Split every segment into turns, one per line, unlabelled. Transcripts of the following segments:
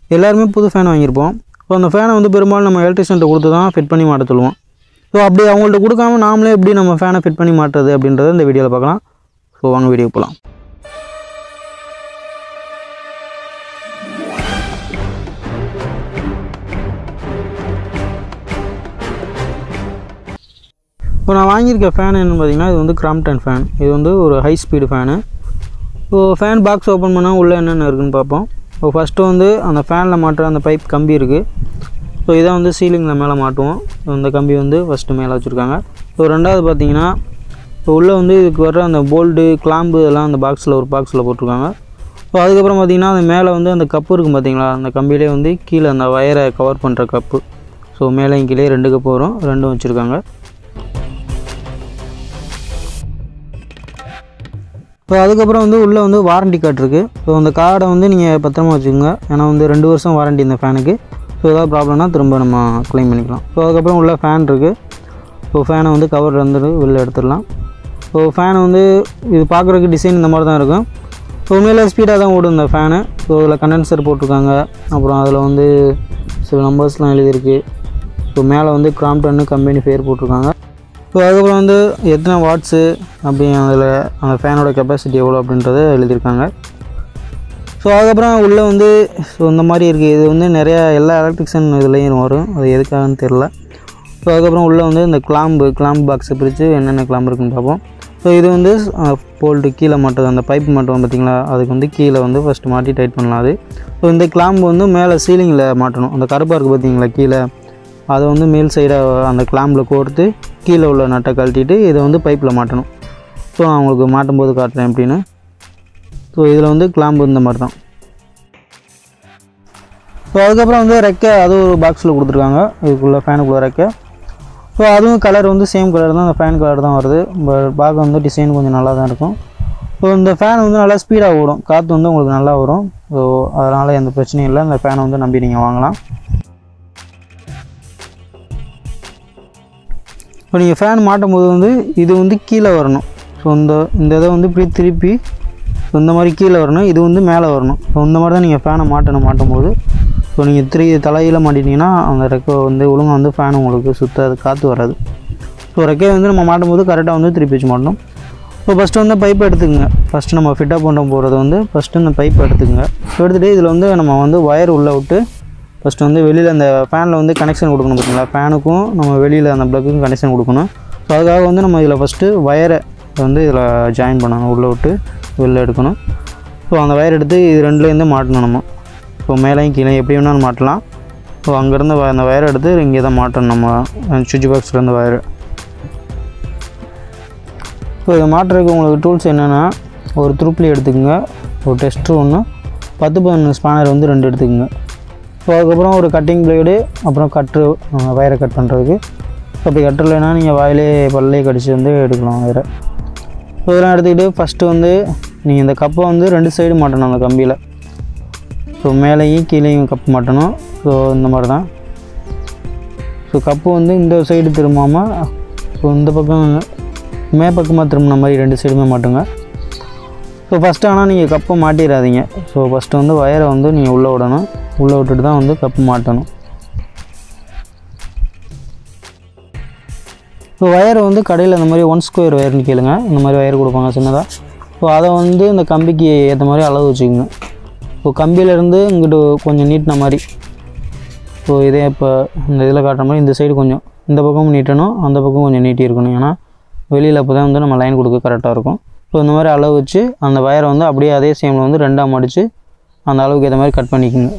எல்லாருமே புது fan வாங்கியிருப்போம். So அந்த ஃபேனை வந்து பெரும்பாலும் நம்ம எலக்ட்ரிஷியன்ட்ட கொடுத்து தான் ஃபிட் பண்ணி மாட்ட சொல்லுவோம். ஸோ அப்படி அவங்கள்ட்ட கொடுக்காம நாமளே எப்படி நம்ம ஃபேனை ஃபிட் பண்ணி மாட்டுறது அப்படின்றத இந்த வீடியோவில் பார்க்கலாம். ஸோ வாங்க வீடியோ போகலாம். இப்போ நான் வாங்கியிருக்க ஃபேன் என்னென்னு பார்த்தீங்கன்னா, இது வந்து கிராம்ப்டன் ஃபேன். இது வந்து ஒரு high speed fan. So fan box open பண்ணால் உள்ளே என்னென்ன இருக்குதுன்னு பார்ப்போம். ஸோ ஃபஸ்ட்டு வந்து அந்த ஃபேனில் மாட்டுற அந்த பைப் கம்பி இருக்குது. ஸோ இதை வந்து சீலிங்கில் மேலே மாட்டுவோம். அந்த கம்பி வந்து ஃபஸ்ட்டு மேலே வச்சுருக்காங்க. ஸோ ரெண்டாவது பார்த்தீங்கன்னா, இப்போ உள்ளே வந்து இதுக்கு வர்ற அந்த போல்டு கிளாம்பு இதெல்லாம் அந்த பாக்ஸில் ஒரு பாக்ஸில் போட்டிருக்காங்க. ஸோ அதுக்கப்புறம் பார்த்திங்கன்னா, அது மேலே வந்து அந்த கப்பு இருக்கும் பார்த்தீங்களா, அந்த கம்பியிலே வந்து கீழே அந்த வயரை கவர் பண்ணுற கப்பு. ஸோ மேலேயும் கீழே 2 கப்பு வரும், 2 வச்சுருக்காங்க. ஸோ அதுக்கப்புறம் வந்து உள்ளே வந்து வாரண்டி கார்டு இருக்குது. ஸோ அந்த கார்டை வந்து நீங்கள் பத்திரமா வச்சுக்கோங்க. ஏன்னா வந்து 2 வருஷம் வாரண்டி இந்த ஃபேனுக்கு. ஸோ ஏதாவது ப்ராப்ளம்னா திரும்ப நம்ம க்ளைம் பண்ணிக்கலாம். ஸோ அதுக்கப்புறம் உள்ள ஃபேன் இருக்குது. ஸோ ஃபேனை வந்து கவர் வந்து வெளில எடுத்துடலாம். ஸோ ஃபேனை வந்து இது பார்க்குறதுக்கு டிசைன் இந்த மாதிரி தான் இருக்கும். ஸோ உண்மையிலே ஸ்பீடாக தான் ஓடும் இந்த ஃபேனு. ஸோ இதில் கண்டென்சர் போட்டிருக்காங்க. அப்புறம் அதில் வந்து சில நம்பர்ஸ்லாம் எழுதியிருக்கு. ஸோ மேலே வந்து கிராம்ப்டன் கம்பெனி பேர் போட்டிருக்காங்க. ஸோ அதுக்கப்புறம் வந்து எத்தனை வாட்ஸு அப்படி அதில் அந்த ஃபேனோட கெப்பாசிட்டி எவ்வளோ அப்படின்றத எழுதியிருக்காங்க. ஸோ அதுக்கப்புறம் உள்ளே வந்து ஸோ இந்த மாதிரி இருக்குது. இது வந்து நிறையா எல்லா எலக்ட்ரிக்ஷன் இதுலேயும் வரும். அது எதுக்காகன்னு தெரில. ஸோ அதுக்கப்புறம் உள்ளே வந்து இந்த கிளாம்பு பாக்ஸை பிரித்து என்னென்ன கிளாம்பு இருக்குன்னு பார்ப்போம். ஸோ இது வந்து போல்ட்டு கீழே மாட்டுறது, அந்த பைப் மாட்டுவோம் பார்த்திங்களா, அதுக்கு வந்து கீழே வந்து ஃபஸ்ட்டு மாட்டி டைட் பண்ணலாம். அது ஸோ இந்த கிளாம்பு வந்து மேலே சீலிங்கில் மாட்டணும். அந்த கருப்பாக இருக்குது பார்த்திங்களா கீழே, அதை வந்து மேல் சைடாக அந்த கிளாம்பில் கோர்த்து கீழே உள்ள நட்டை கழட்டிட்டு இதை வந்து பைப்பில் மாட்டணும். ஸோ நான் உங்களுக்கு மாட்டும்போது காட்டுறேன் எப்படின்னு. ஸோ இதில் வந்து கிளாம்பு இந்த மாதிரி தான். ஸோ அதுக்கப்புறம் வந்து ரெக்கை, அது ஒரு பாக்ஸில் கொடுத்துருக்காங்க. இதுக்குள்ளே ஃபேனுக்குள்ளே ரெக்கை. ஸோ அதுவும் கலர் வந்து சேம் கலர் தான், அந்த ஃபேன் கலர் தான் வருது. பார்க்க வந்து டிசைன் கொஞ்சம் நல்லா தான் இருக்கும். ஸோ இந்த ஃபேன் வந்து நல்லா ஸ்பீடாக ஓடும், காற்று வந்து உங்களுக்கு நல்லா வரும். ஸோ அதனால் எந்த பிரச்சனையும் இல்லை. இந்த ஃபேனை வந்து நம்பி நீங்கள் வாங்கலாம். இப்போ நீங்கள் ஃபேன் மாட்டும் போது வந்து இது வந்து கீழே வரணும். ஸோ இந்த இதை வந்து இப்படி திருப்பி இந்த மாதிரி கீழே வரணும், இது வந்து மேலே வரணும். ஸோ இந்த மாதிரி தான் நீங்கள் ஃபேனை மாட்டும் போது. ஸோ நீங்கள் தலையில் மாட்டிட்டிங்கன்னா அந்த ரெக்கை வந்து ஒழுங்காக வந்து ஃபேன் உங்களுக்கு சுற்றாது, காற்று வராது. ஸோ ரெக்கையை வந்து நம்ம மாட்டும் போது கரெக்டாக வந்து திருப்பி வச்சு மாட்டணும். ஸோ ஃபஸ்ட்டு வந்து பைப் எடுத்துக்கோங்க. ஃபஸ்ட்டு நம்ம ஃபிட்டாக பண்ண போகிறது வந்து ஃபஸ்ட்டு இந்த பைப் எடுத்துக்கோங்க. எடுத்துகிட்டு இதில் வந்து நம்ம வந்து ஒயர் உள்ளே விட்டு ஃபஸ்ட்டு வந்து வெளியில் அந்த ஃபேனில் வந்து கனெக்ஷன் கொடுக்கணும் பார்த்தீங்களா, ஃபேனுக்கும் நம்ம வெளியில் அந்த ப்ளக்குக்கும் கனெக்ஷன் கொடுக்கணும். ஸோ அதுக்காக வந்து நம்ம இதில் ஃபஸ்ட்டு வயரை வந்து இதில் ஜாயின் பண்ணணும், உள்ளே விட்டு வெளில எடுக்கணும். ஸோ அந்த வயர் எடுத்து இது ரெண்டுலேருந்து மாட்டணும் நம்ம. ஸோ மேலேயும் கீழே எப்படி வேணாலும் மாட்டலாம். ஸோ அங்கேருந்து அந்த வயரை எடுத்து இங்கே தான் மாட்டணும் நம்ம சுவிட்ச் பாக்ஸ்லேருந்து வயரு. ஸோ இதை மாட்டுறதுக்கு உங்களுக்கு டூல்ஸ் என்னென்னா, ஒரு துருப்பிலி எடுத்துக்கோங்க, ஒரு டெஸ்ட்ரு ஒன்று, 10-11 ஸ்பானர் வந்து 2 எடுத்துக்கோங்க. ஸோ அதுக்கப்புறம் ஒரு கட்டிங் பிளேடு, அப்புறம் கட்ரு வயரை கட் பண்ணுறதுக்கு. அப்படி கட்டலைன்னா நீங்கள் வாயிலே பல்லே கடிச்சு வந்து எடுக்கலாம் வயரை. ஸோ இதெல்லாம் எடுத்துக்கிட்டு ஃபஸ்ட்டு வந்து நீங்கள் இந்த கப்பை வந்து 2 சைடு மாட்டணும் அந்த கம்பியில். ஸோ மேலேயும் கீழேயும் கப்பு மாட்டணும். ஸோ இந்த மாதிரி தான். ஸோ கப்பு வந்து இந்த சைடு திரும்பாமல் ஸோ இந்த பக்கம் மேற்பக்கமாக திரும்பின மாதிரி 2 சைடுமே மாட்டுங்க. ஸோ ஃபஸ்ட்டு ஆனால் நீங்கள் கப்பை மாட்டிடாதீங்க. ஸோ ஃபஸ்ட்டு வந்து வயரை வந்து நீங்கள் உள்ளே விடணும். உள்ளே விட்டுட்டு தான் வந்து கப்பு மாட்டணும். ஸோ வயரை வந்து கடையில் இந்த மாதிரி 1 ஸ்கொயர் வயர்னு கேளுங்க, இந்த மாதிரி வயர் கொடுப்பாங்க சின்னதாக. ஸோ அதை வந்து இந்த கம்பிக்கு ஏற்ற மாதிரி அளவு வச்சுக்கோங்க. ஸோ கம்பியிலேருந்து இங்கிட்டு கொஞ்சம் நீட்டின மாதிரி. ஸோ இதே இப்போ இந்த இதில் காட்டுற மாதிரி இந்த சைடு கொஞ்சம் இந்த பக்கமும் நீட்டணும், அந்த பக்கம் கொஞ்சம் நீட்டி இருக்கணும். ஏன்னா வெளியில் அப்போ தான் வந்து நம்ம லைன் கொடுக்க கரெக்டாக இருக்கும். ஸோ இந்த மாதிரி அளவு வச்சு அந்த வயரை வந்து அப்படியே அதே சேமில் வந்து 2ஆக மடித்து அந்த அளவுக்கு ஏற்ற மாதிரி கட் பண்ணிக்கோங்க.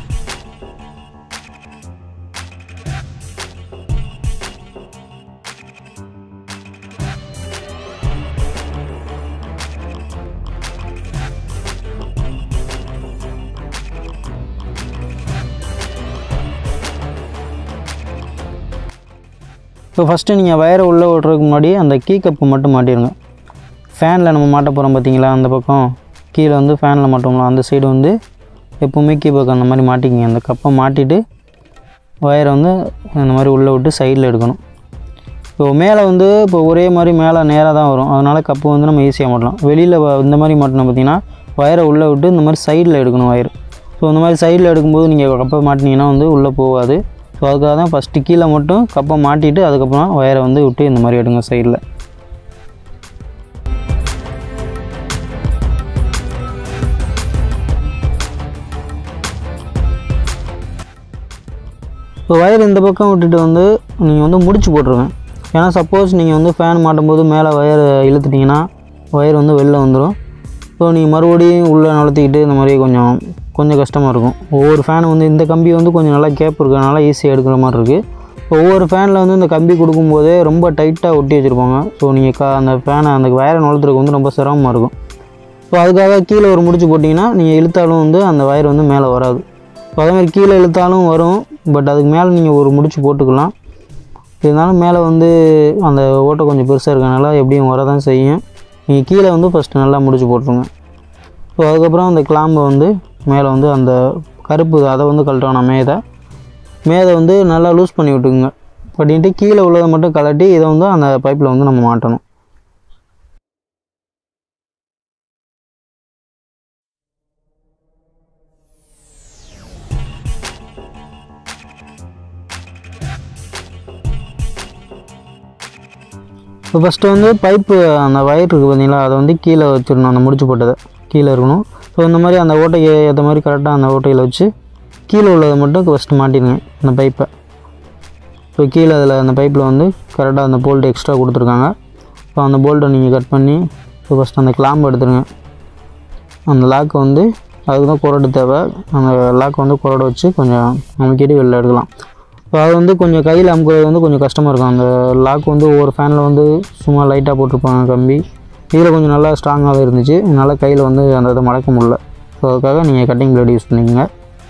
ஸோ ஃபஸ்ட்டு நீங்கள் வயரை உள்ளே விட்றதுக்கு முன்னாடி அந்த கீ கப்பு மட்டும் மாட்டிடுங்க. ஃபேனில் நம்ம மாட்ட போகிறோம் பார்த்தீங்களா, அந்த பக்கம் கீழே வந்து ஃபேனில் மாட்டோம்ல அந்த சைடு வந்து எப்போவுமே கீ பக்கம் அந்த மாதிரி மாட்டிக்கிங்க. அந்த கப்பை மாட்டிட்டு வயரை வந்து இந்த மாதிரி உள்ளே விட்டு சைடில் எடுக்கணும். ஸோ மேலே வந்து இப்போ ஒரே மாதிரி மேலே நேராக தான் வரும், அதனால் கப்பு வந்து நம்ம ஈஸியாக மாட்டலாம். வெளியில் இந்த மாதிரி மாட்டணும் பார்த்திங்கன்னா வயரை உள்ளே விட்டு இந்த மாதிரி சைடில் எடுக்கணும் வயர். ஸோ இந்த மாதிரி சைடில் எடுக்கும்போது நீங்கள் கப்பை மாட்டினீங்கன்னா வந்து உள்ளே போகாது. ஸோ அதுக்காக தான் ஃபஸ்ட்டு கீழே மட்டும் கப்பை மாட்டிட்டு அதுக்கப்புறம் ஒயரை வந்து விட்டு இந்த மாதிரி எடுங்க சைடில். ஸோ ஒயர் இந்த பக்கம் விட்டுட்டு வந்து நீங்கள் வந்து முடிச்சு போட்டுருங்க. ஏன்னா சப்போஸ் நீங்கள் வந்து ஃபேன் மாட்டும்போது மேலே ஒயர் இழுத்துட்டிங்கன்னா ஒயர் வந்து வெளில வந்துடும். ஸோ நீங்கள் மறுபடியும் உள்ளே நுழைத்திக்கிட்டு இந்த மாதிரி கொஞ்சம் கஷ்டமாக இருக்கும். ஒவ்வொரு ஃபேன் வந்து இந்த கம்பி வந்து கொஞ்சம் நல்லா கேப் இருக்கிறதுனால ஈஸியாக எடுக்கிற மாதிரி இருக்குது. ஒவ்வொரு ஃபேனில் வந்து இந்த கம்பி கொடுக்கும்போதே ரொம்ப டைட்டாக ஒட்டி வச்சுருப்பாங்க. ஸோ நீங்கள் அந்த ஃபேனை அந்த ஒயரை நுழைத்துறதுக்கு வந்து ரொம்ப சிரமமாக இருக்கும். ஸோ அதுக்காக கீழே ஒரு முடிச்சு போட்டிங்கன்னா நீங்கள் இழுத்தாலும் வந்து அந்த ஒயர் வந்து மேலே வராது. ஸோ அதேமாதிரி கீழே இழுத்தாலும் வரும், பட் அதுக்கு மேலே நீங்கள் ஒரு முடிச்சு போட்டுக்கலாம். இருந்தாலும் மேலே வந்து அந்த ஓட்டை கொஞ்சம் பெருசாக இருக்கனால எப்படியும் வர தான் செய்யும். நீங்கள் கீழே வந்து ஃபஸ்ட்டு நல்லா முடிச்சு போட்டுருங்க. ஸோ அதுக்கப்புறம் அந்த கிளாம்பை வந்து மேலே வந்து அந்த கருப்பு அதை வந்து கழட்டணும். மேதை வந்து நல்லா லூஸ் பண்ணி விட்டுக்குங்க. பண்ணிவிட்டு கீழே உள்ளதை மட்டும் கழட்டி இதை வந்து அந்த பைப்பில் வந்து நம்ம மாட்டணும். இப்போ ஃபஸ்ட்டு வந்து பைப்பு அந்த ஒயர் இருக்குது பார்த்தீங்களா, அதை வந்து கீழே வச்சிடணும். அந்த முடிச்சு போட்டதை கீழே இருக்கணும். ஸோ இந்த மாதிரி அந்த ஓட்டைக்கு ஏற்ற மாதிரி கரெக்டாக அந்த ஓட்டையில் வச்சு கீழே உள்ளதை மட்டும் ஃபஸ்ட்டு மாட்டிடுங்க அந்த பைப்பை. ஸோ கீழே அதில் அந்த பைப்பில் வந்து கரெக்டாக அந்த போல்ட்டு எக்ஸ்ட்ரா கொடுத்துருக்காங்க. ஸோ அந்த போல்ட்டை நீங்கள் கட் பண்ணி ஸோ ஃபஸ்ட்டு அந்த கிளாம்பை எடுத்துருங்க. அந்த லாக்கை வந்து அதுக்கு தான் குரடு தேவை. அந்த லாக்கை வந்து குரடை வச்சு கொஞ்சம் அமுக்கிட்டு வெளில எடுக்கலாம். ஸோ அது வந்து கொஞ்சம் கையில் அமுக்கிறது வந்து கொஞ்சம் கஷ்டமாக இருக்கும். அந்த லாக் வந்து ஒவ்வொரு ஃபேனில் வந்து சும்மா லைட்டாக போட்டிருப்பாங்க கம்பி. இதில் கொஞ்சம் நல்லா ஸ்ட்ராங்காகவே இருந்துச்சு. என்னால் கையில் வந்து அந்த இதை மடக்க முடியல. ஸோ அதுக்காக நீங்கள் கட்டிங் பிளேட் யூஸ் பண்ணிக்கோங்க.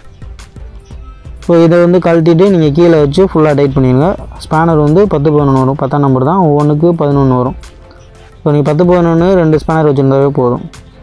ஸோ இதை வந்து கழட்டிட்டு நீங்கள் கீழே வச்சு ஃபுல்லாக டைட் பண்ணிடுங்க. ஸ்பேனர் வந்து 10-11 வரும். 10ஆம் நம்பர் தான், ஒவ்வொன்றுக்கு 11 வரும். ஸோ நீங்கள் 10-11 2 ஸ்பேனர் வச்சுருந்தாவே போதும்.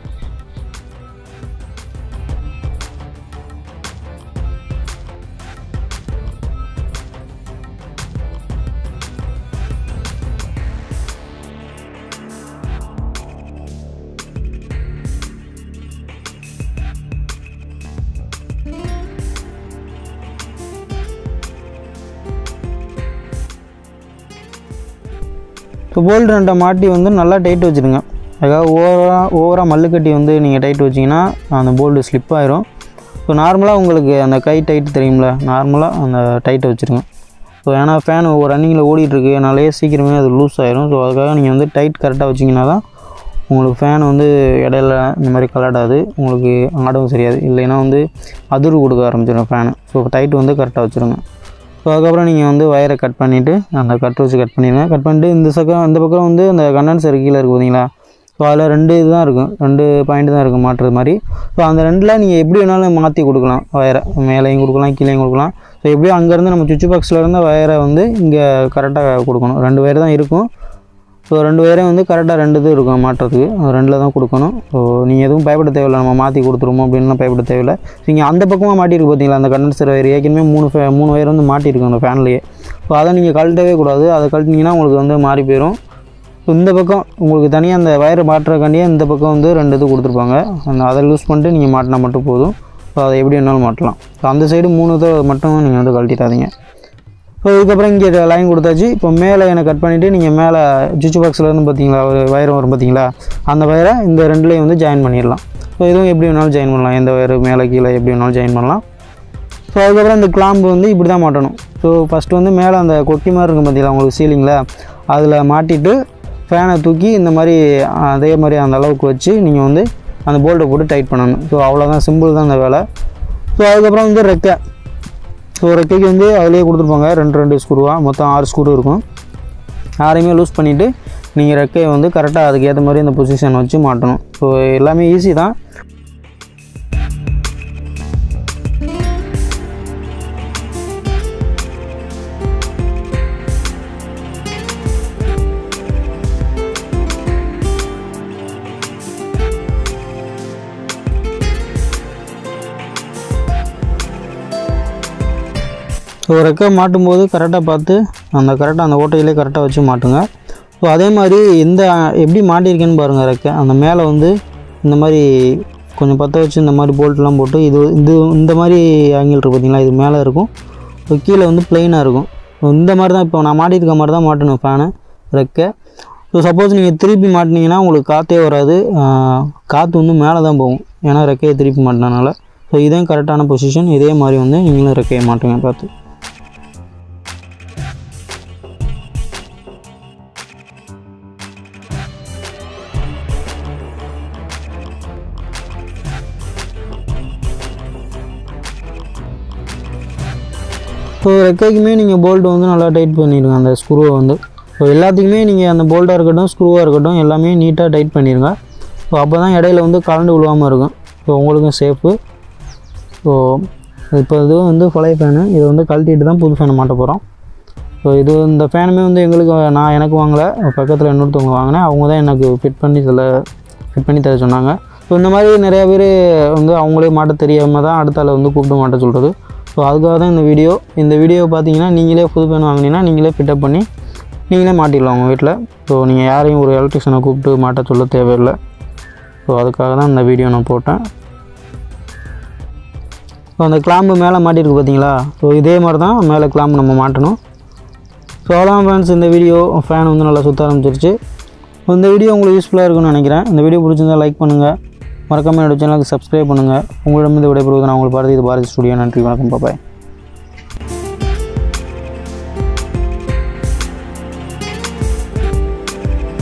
ஸோ போல்ட் ரெண்டை மாட்டி வந்து நல்லா டைட் வச்சுருங்க. அதாவது ஓவராக மல்லு கட்டி வந்து நீங்கள் டைட் வச்சிங்கன்னா அந்த போல்டு ஸ்லிப் ஆயிரும். ஸோ நார்மலாக உங்களுக்கு அந்த கை டைட் தெரியும்ல, நார்மலாக அந்த டைட்டை வச்சுருங்க. ஸோ ஏன்னா ஃபேன் ஒரு ரன்னிங்கில் ஓடிட்டுருக்கு, அதனாலே சீக்கிரமே அது லூஸ் ஆயிரும். ஸோ அதுக்காக நீங்கள் வந்து டைட் கரெக்டாக வச்சிங்கன்னா தான் உங்களுக்கு ஃபேன் வந்து இடையில இந்த மாதிரி கலாடாது, உங்களுக்கு ஆடவும் சரியாது. இல்லைன்னா வந்து அதிர்வு கொடுக்க ஆரம்பிச்சிடும் ஃபேனு. ஸோ டைட் வந்து கரெக்டாக வச்சுருங்க. ஸோ அதுக்கப்புறம் நீங்கள் வந்து ஒயரை கட் பண்ணிவிட்டு அந்த கட் வச்சு கட் பண்ணிடுங்க. கட் பண்ணிட்டு இந்த பக்கம் வந்து அந்த கண்டென்சர் கீழே இருக்குது பார்த்தீங்களா, ஸோ அதில் 2 இது தான் இருக்கும், 2 பாயிண்ட் தான் இருக்குது மாட்டுறது மாதிரி. ஸோ அந்த 2ல் நீங்கள் எப்படி வேணாலும் மாற்றி கொடுக்கலாம். ஒயரை மேலேயும் கொடுக்கலாம், கீழேயும் கொடுக்கலாம். ஸோ எப்படியும் அங்கேருந்து நம்ம சுவிட்ச் பாக்ஸில் இருந்த ஒயரை வந்து இங்கே கரெக்டாக கொடுக்கணும். 2 ஒயர் தான் இருக்கும். ஸோ 2 ஒயரையும் வந்து கரெக்டாக 2 இது இருக்கும் மாட்டுறதுக்கு, 2ல் தான் கொடுக்கணும். ஸோ நீங்கள் எதுவும் பயப்பட தேவையில்லை, நம்ம மாற்றி கொடுத்துருமோ அப்படின்லாம் பயப்பட தேவையில்லை. நீங்கள் அந்த பக்கமாக மாட்டிருக்கு பார்த்தீங்களா அந்த கண்டென்சர் ஒயர், ஏற்கனவே 3 ஒயர் வந்து மாட்டியிருக்கும் அந்த ஃபேன்லேயே. ஸோ அதை நீங்கள் கழட்டவே கூடாது. அதை கழட்டினீங்கன்னா உங்களுக்கு வந்து மாறி போயிடும். ஸோ இந்த பக்கம் உங்களுக்கு தனியாக அந்த ஒயரை மாட்டுறக்காண்டியே இந்த பக்கம் வந்து 2 இது கொடுத்துருப்பாங்க. அதை லூஸ் பண்ணிட்டு நீங்கள் மாட்டினா மட்டும் போதும். ஸோ அதை எப்படி வேணாலும் மாட்டலாம். ஸோ அந்த சைடு 3 இதை மட்டும் நீங்கள் வந்து கழட்டிடாதீங்க. ஸோ இதுக்கப்புறம் இங்கே லைன் கொடுத்தாச்சு. இப்போ மேலே எனக்கு கட் பண்ணிவிட்டு நீங்கள் மேலே சுவிட்ச் பாக்ஸில் இருந்து பார்த்தீங்களா ஒரு ஒயர் வரும் பார்த்தீங்களா, அந்த ஒயரை இந்த 2லேயும் வந்து ஜாயின் பண்ணிடலாம். ஸோ இதுவும் எப்படி வேணாலும் ஜாயின் பண்ணலாம், எந்த ஒயர் மேலே கீழே எப்படி வேணாலும் ஜாயின் பண்ணலாம். ஸோ அதுக்கப்புறம் இந்த கிளாம்பு வந்து இப்படி தான் மாட்டணும். ஸோ ஃபஸ்ட்டு வந்து மேலே அந்த கொக்கி மாதிரி இருக்கும் பார்த்தீங்களா உங்களுக்கு சீலிங்கில், அதில் மாட்டிட்டு ஃபேனை தூக்கி இந்த மாதிரி அதே மாதிரி அந்த அளவுக்கு வச்சு நீங்கள் வந்து அந்த போல்ட்டை போட்டு டைட் பண்ணணும். ஸோ அவ்வளோதான், சிம்பிள் தான் அந்த வேலை. ஸோ அதுக்கப்புறம் வந்து ரெக்கை. ஸோ ரெக்கைக்கு வந்து அதிலே கொடுத்துருப்பாங்க 2 ஸ்க்ரூவாக, மொத்தம் 6 ஸ்க்ரூ இருக்கும். 6ஐயுமே லூஸ் பண்ணிவிட்டு நீங்கள் ரெக்கையை வந்து கரெக்டாக அதுக்கேற்ற மாதிரி அந்த பொசிஷன் வச்சு மாட்டணும். ஸோ எல்லாமே ஈஸி தான். ஸோ ரெக்கை மாட்டும்போது கரெக்டாக பார்த்து கரெக்டாக அந்த ஓட்டையிலே கரெக்டாக வச்சு மாட்டுங்க. ஸோ அதே மாதிரி எப்படி மாட்டியிருக்கேன்னு பாருங்கள் ரெக்கை. அந்த மேலே வந்து இந்த மாதிரி கொஞ்சம் பற்ற வச்சு இந்த மாதிரி போல்ட்லாம் போட்டு இந்த மாதிரி ஆங்கிள் இருக்குது பார்த்தீங்களா, இது மேலே இருக்கும், கீழே வந்து ப்ளைனாக இருக்கும். இந்த மாதிரி தான் இப்போ நான் மாட்டியிருக்க மாதிரி தான் மாட்டணும் ஃபேனு ரெக்கை. ஸோ சப்போஸ் நீங்கள் திருப்பி மாட்டினீங்கன்னா உங்களுக்கு காற்றே வராது, காற்று வந்து மேலே தான் போகும், ஏன்னா ரெக்கையை திருப்பி மாட்டினால. ஸோ இதே கரெக்டான பொசிஷன். இதே மாதிரி வந்து நீங்களும் ரெக்கையை மாட்டுங்க பார்த்து. ஸோ ரெக்கைக்குமே நீங்கள் போல்ட்டு வந்து நல்லா டைட் பண்ணிடுங்க அந்த ஸ்க்ரூவை வந்து. ஸோ எல்லாத்துக்குமே நீங்கள் அந்த போல்ட்டாக இருக்கட்டும் ஸ்க்ரூவாக இருக்கட்டும் எல்லாமே நீட்டாக டைட் பண்ணிடுங்க. ஸோ அப்போ தான் இடையில வந்து கலண்டு விழுவாமல் இருக்கும். ஸோ உங்களுக்கும் சேஃபு. ஸோ இப்போ இது வந்து பழைய ஃபேனு, இதை வந்து கழட்டிட்டு தான் புது ஃபேனை மாட்ட போகிறோம். ஸோ இந்த ஃபேனுமே வந்து எனக்கு வாங்கலை, பக்கத்தில் இன்னொருத்தவங்க வாங்கினேன், அவங்க தான் எனக்கு ஃபிட் பண்ணி தர சொன்னாங்க. ஸோ இந்த மாதிரி நிறையா பேர் வந்து அவங்களே மாட்ட தெரியாமல் தான் அடுத்த ஆளை வந்து கூப்பிட்டு மாட்ட சொல்கிறது. ஸோ அதுக்காக தான் இந்த வீடியோ பார்த்தீங்கன்னா நீங்களே புது ஃபேன் வாங்கினீங்கன்னா நீங்களே ஃபிட்டப் பண்ணி நீங்களே மாட்டிடலாம் உங்கள் வீட்டில். ஸோ நீங்கள் யாரையும் ஒரு எலக்ட்ரிஷனை கூப்பிட்டு மாட்ட சொல்ல தேவையில்லை. ஸோ அதுக்காக தான் இந்த வீடியோ நான் போட்டேன். ஸோ அந்த கிளாம்பு மேலே மாட்டியிருக்கு பார்த்தீங்களா, ஸோ இதே மாதிரி தான் மேலே கிளாம்பு நம்ம மாட்டணும். ஸோ அவ்வளோதான் ஃப்ரெண்ட்ஸ், இந்த வீடியோ ஃபேன் வந்து நல்லா சுற்ற ஆரம்பிச்சிருச்சு. இந்த வீடியோ உங்களுக்கு யூஸ்ஃபுல்லாக இருக்கும்னு நினைக்கிறேன். இந்த வீடியோ பிடிச்சிருந்தால் லைக் பண்ணுங்கள், மறக்காமல் என்னோட சேனலுக்கு சப்ஸ்கிரைப் பண்ணுங்கள். உங்களிடமிருந்து விடைபெறுவது நான் உங்களுக்கு பாரதி, இது பாரதி ஸ்டுடியோ. நன்றி, வணக்கம், பாய்.